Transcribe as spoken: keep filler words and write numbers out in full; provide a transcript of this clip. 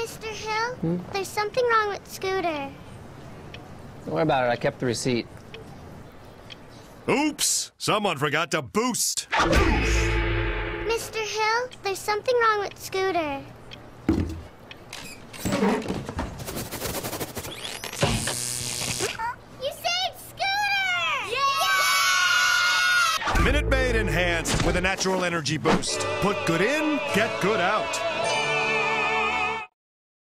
Mister Hill, Hmm? there's something wrong with Scooter. Don't worry about it. I kept the receipt. Oops! Someone forgot to boost. Mister Hill, there's something wrong with Scooter. You saved Scooter! Yeah! Minute Maid enhanced with a natural energy boost. Put good in, get good out.